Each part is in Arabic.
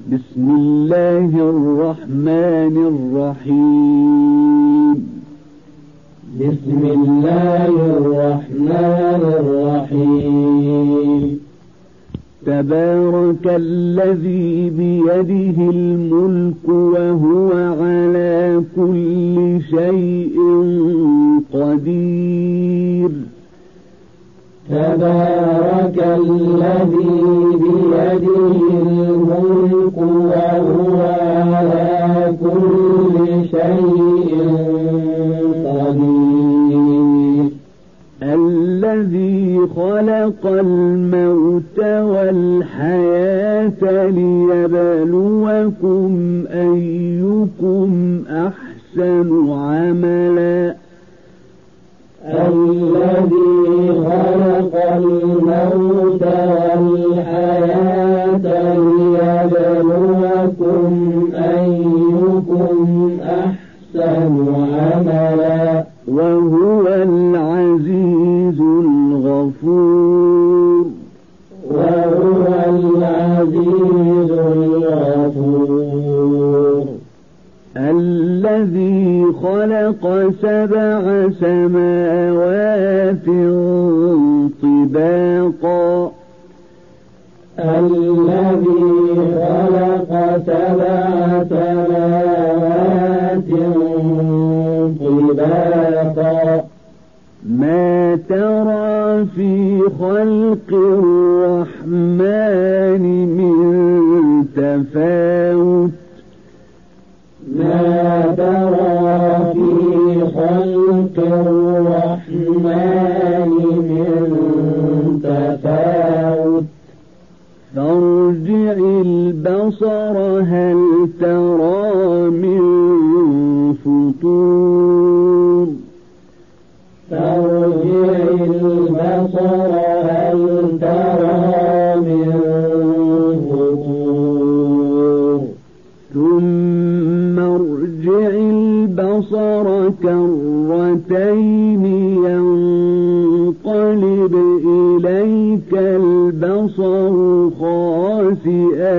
بسم الله الرحمن الرحيم. بسم الله الرحمن الرحيم. تبارك الذي بيده الملك وهو على كل شيء قدير. تبارك الذي بيده الملك وهو على كل شيء قدير. الذي خلق الموت والحياة ليبلوكم أيكم أحسن عملا. الذي خلق الموت والحياة ليبلوكم أيكم أحسن عملا وهو العزيز الغفور. وهو العزيز الغفور. الذي خلق 7 سماوات طباقا. الذي خلق 7 سماوات طباقا. ما ترى في خلق الرحمن من تفاوت. ما ترى في خلق الرحمن من تفاوت. فارجع البصر هل ترى من فطور. فارجع البصر هل ترى من فطور. ثم ارجع البصر كرتين ينقلب إليك البصر خاسئا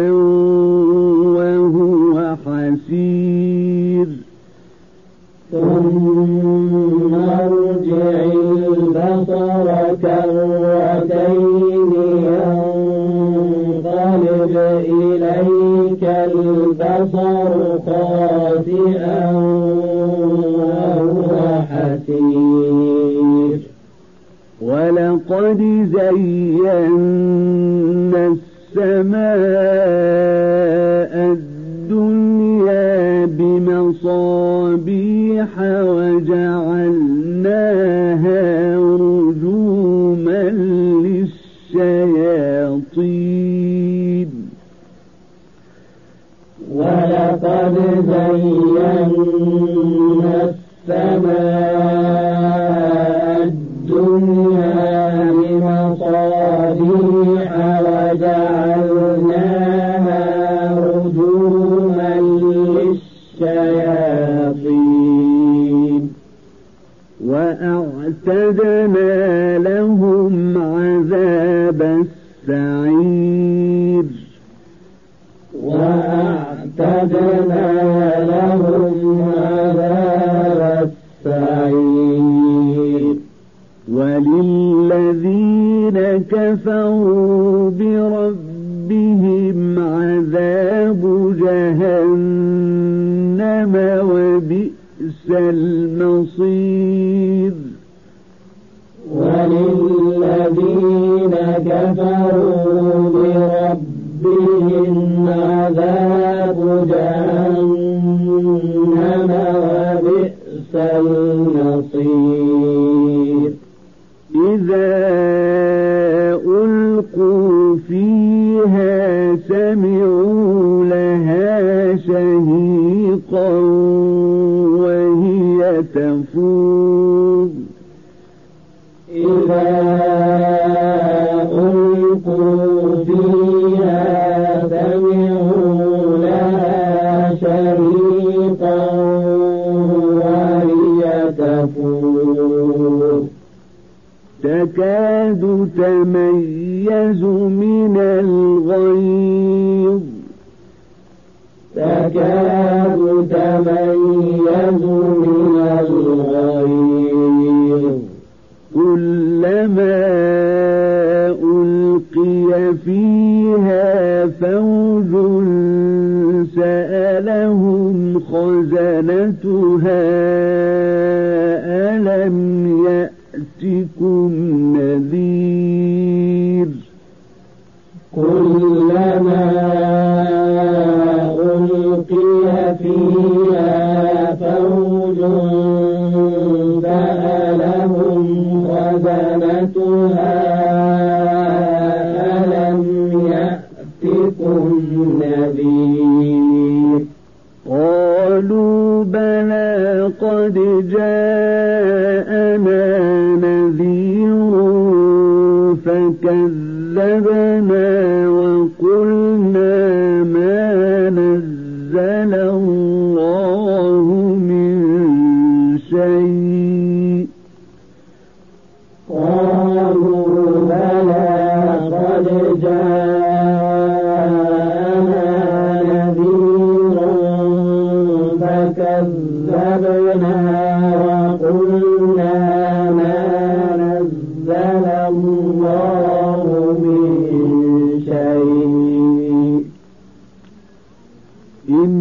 وهو حسير. ثم ارجع البصر كرتين ينقلب إليك البصر خاسئا وهو حسير. ولقد زينا السماء الدنيا بمصابيح وجعلناها رجوما للشياطين. ولقد زينا السماء الدنيا بمصابيح وجعلناها رجوما للشياطين. وأعتدنا لهم عذاب السعير. وأعتدنا لهم عذاب السعير. وللذين كفروا بربهم عذاب جهنم وبئس المصير. وللذين كفروا بربهم عذاب جهنم وبئس المصير. إذا ألقوا فيها سمعوا لها شهيقا وهي تفور. إذا ألقوا فيها سمعوا لها شهيقا وهي تفور. تكاد تميز من الغيظ تكاد تميز من الغيظ كلما ألقي فيها فوج سألهم خزنتها ألم يأتكم نذير كلما ألقي فيها فوج سألهم خزنتها ألم يأتكم نذير قالوا بلى قد جاءنا نذير فكذبنا وقلنا ما نزل الله من شيء قالوا بلى قد جاءنا نذير فكذبنا وقلنا ما نزل الله من شيء إن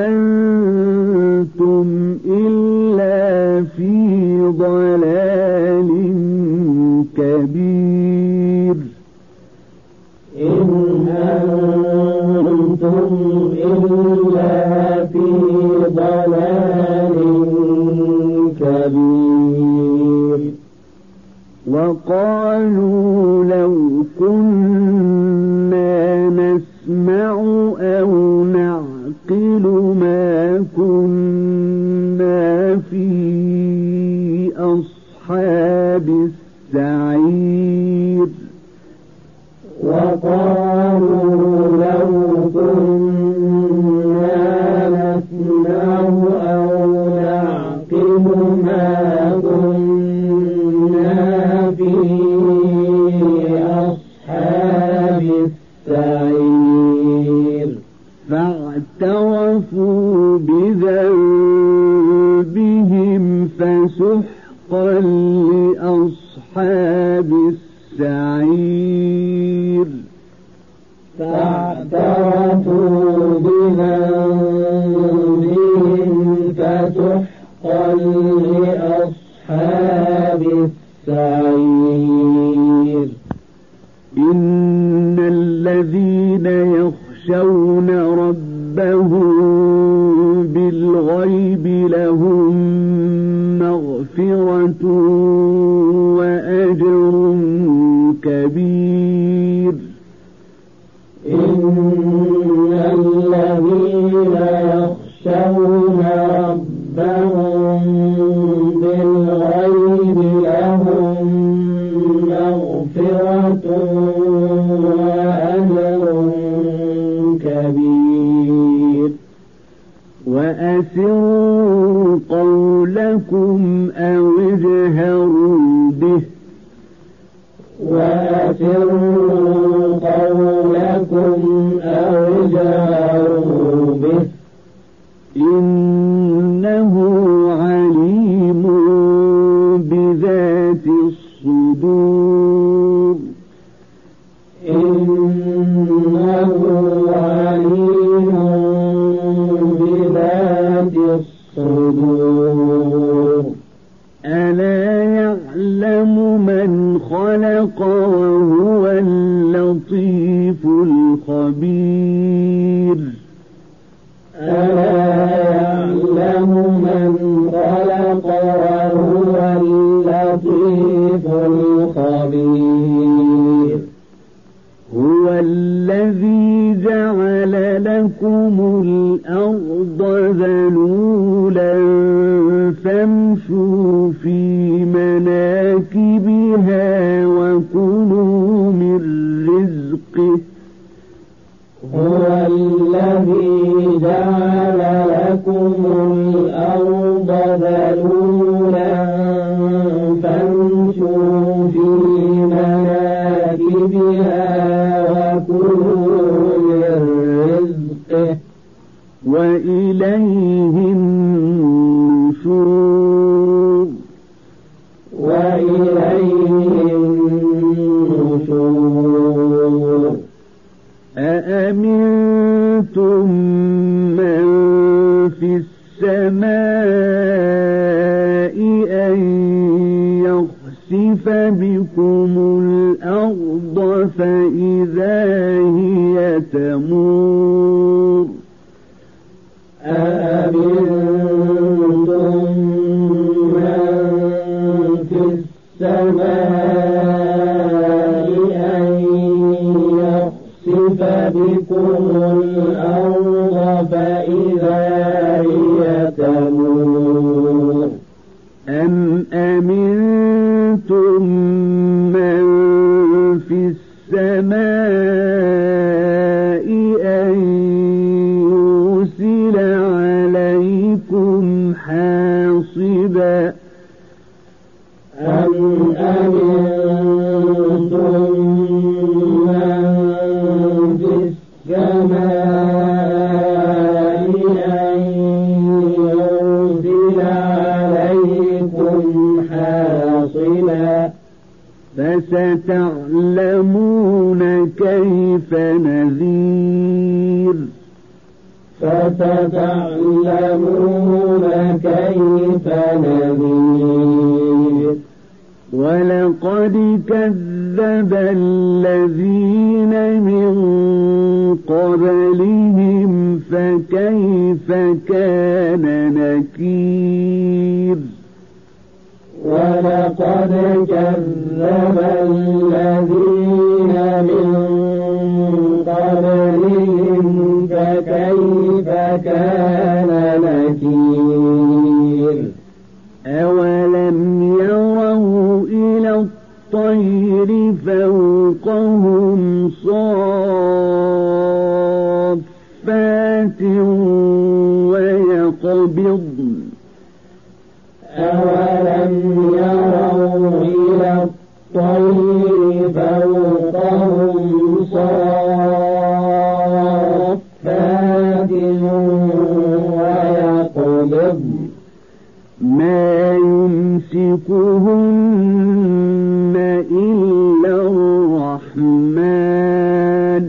أنتم إلا في ضلال كبير إن أنتم إلا في ضلال كبير وقالوا لو كنا نسمع أو نعقل ما كنا في أصحاب السعير وقالوا لو كنا نسمع أو نعقل ما كنا في أصحاب السعير فاعترفوا بذنبهم فسحقا لأصحاب السعير فاعترفوا بذنبهم فسحقا لأصحاب السعير إن الذين يخشون ربهم بالغيب لهم مغفرة وأجر كبير إن الذين يخشون ربهم بالغيب لهم مغفرة وأجر كبير وأسروا قولكم أو اجهروا به وأسروا قولكم أو اجهروا به إنه عليم بذات الصدور إنه عليم بذات الصدور ألا يعلم من خلق وهو اللطيف الخبير ألا يعلم من خلق وهو اللطيف الخبير هو الذي جعل لكم الأرض ذلولا فامشوا في مناكبها وكلوا من رزقه هو الذي جعل لكم الأرض ذلولا فامشوا في مناكبها وكلوا من رزقه وإليه النشور أأمنتم من في السماء أن يخسف بكم الأرض فإذا هي تمور أأمنتم من في السماء أن يخسف بكم الأرض فإذا هي تمور أم أمنتم من في السماء أن يرسل عليكم حاصبا أم أمنتم من في السماء أن يرسل عليكم حاصبا فستعلمون كيف نذير ولقد كذب الذين من قبلهم فكيف كان نكير ولقد كذب الذين من قبلهم فكيف كان نكير أولم يروا إلى الطير فوقهم صافات ويقبضن أولم يروا إلى الطير فوقهم صافات ويقبضن ما يمسكهن إلا الرحمن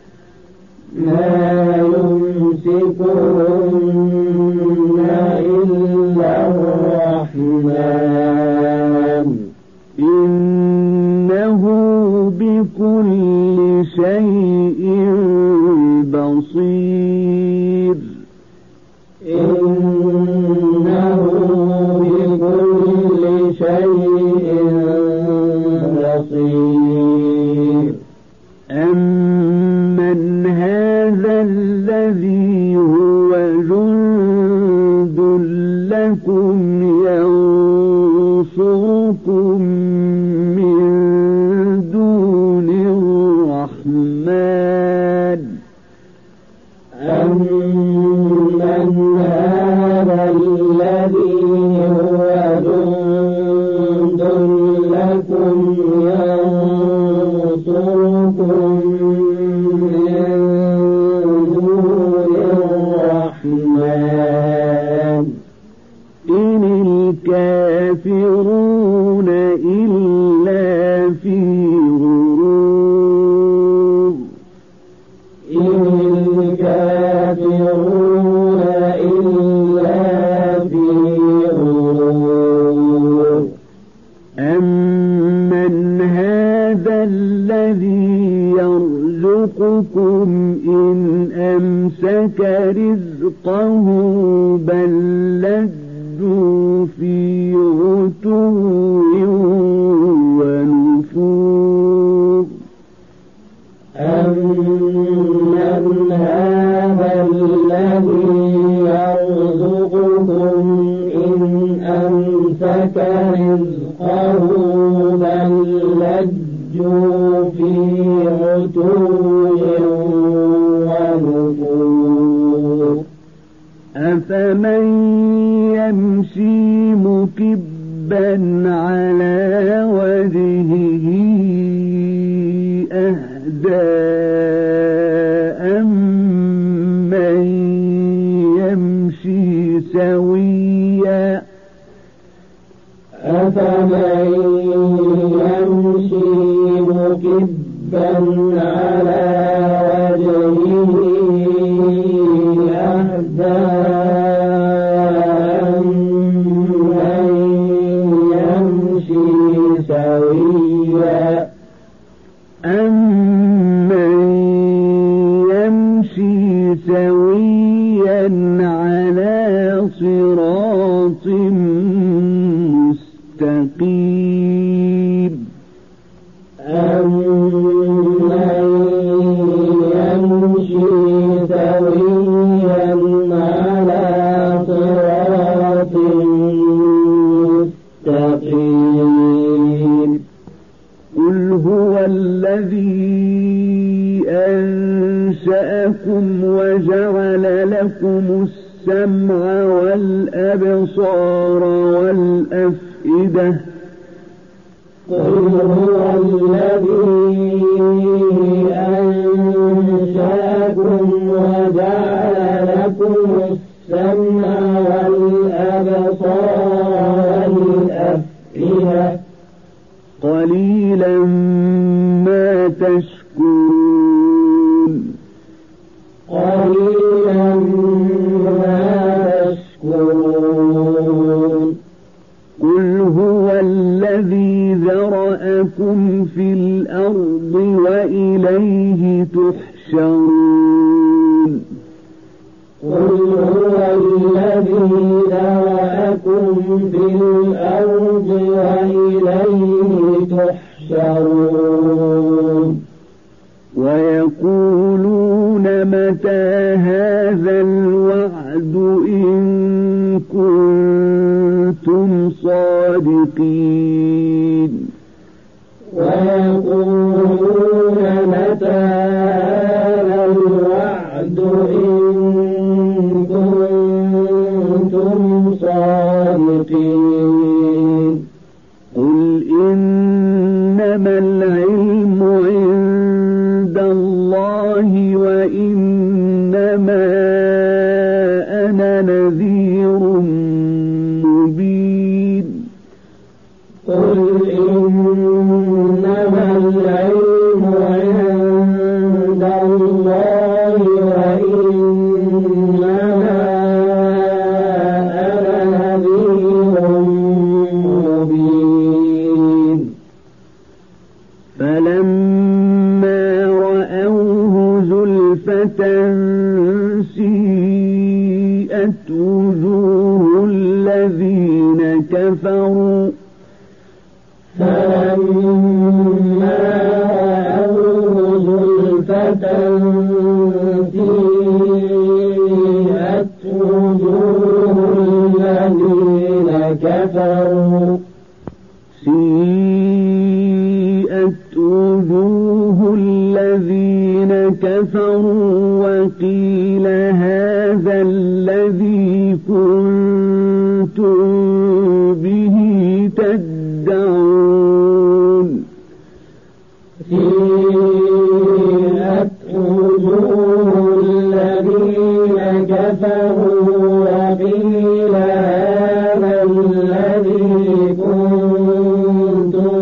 ما يمسكهن إلا الرحمن إنه بكل شيء بصير إنه بكل شيء بصير أمن هذا الذي هو جند لكم ينصركم من دون الرحمن أمن هذا الذي هو جند لكم ينصركم من دون الرحمن إن الكافرون إلا في غرور إن الكافرون إلا في غرور أمن هذا الذي يرزقكم إن أمسك رزقه بل لجوا في عتو ونفور أمن هذا الذي يرزقكم إن أمسك رزقه بل لجوا في عتو ونفور أفمن يمشي مكبا على وجهه أهدى أمن أفمن يمشي مكبا على وجهه أهدى أمن يمشي سويا على صراط مستقيم أمن يمشي سويا على صراط مستقيم قل هو الذي أنشأكم وجعل لكم السمع والأبصار والأفئدة قل هو الذي أنشأكم وجعل لكم السمع والأبصار والأفئدة قليلا ما تشكرون قليلا ما تشكرون قل هو الذي ذرأكم في الأرض وإليه تحشرون قل هو الذي ذرأكم في الأرض وإليه تحشرون ويقولون متى هذا الوعد إن كنتم صادقين ويقولون متى هذا الوعد إن كنتم صادقين قل إنما العلم عند الله وإنما أنا نذير مبين قل إنما العلم عند الله وإنما أنا نذير مبين فلما رأوه زلفة سيئت وجوه الذين كفروا فلما رأوه زلفة سيئت وجوه الذين كفروا وجوه الذين كفروا وقيل هذا الذي كنتم به تدعون سيئت وجوه الذين كفروا وقيل هذا الذي كنتم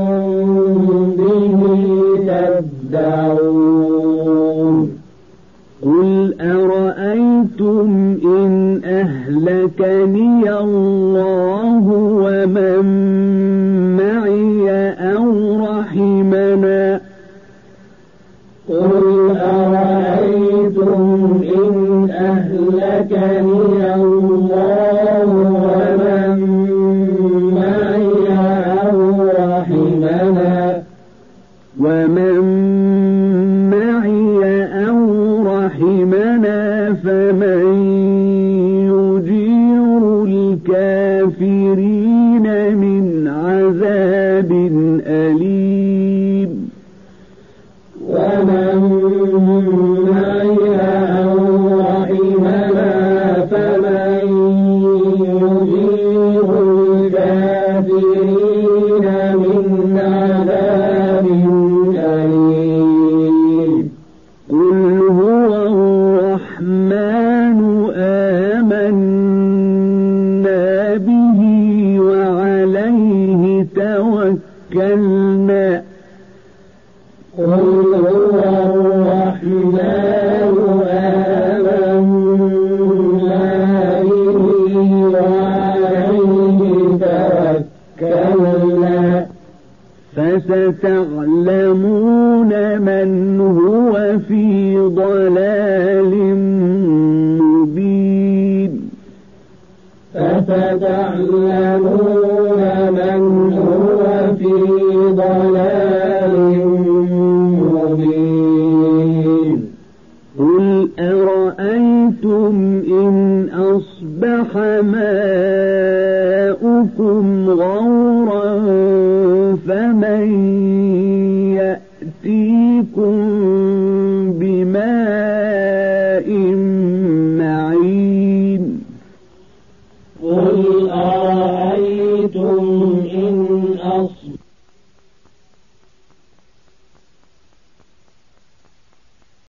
تدعون قل أرأيتم إن أهلكني الله ومن معي أو رحمنا قل أرأيتم إن أهلكني الله ومن معي أو رحمنا ومن معي أو رحمنا فمن يجير الكافرين من عذاب أليم ومن معي أو رحمنا فمن يجير الكافرين من عذاب قل هو الرحمن آمنا به وعليه فتعلمون من هو في ضلال مبين قل أرأيتم إن أصبح ماؤكم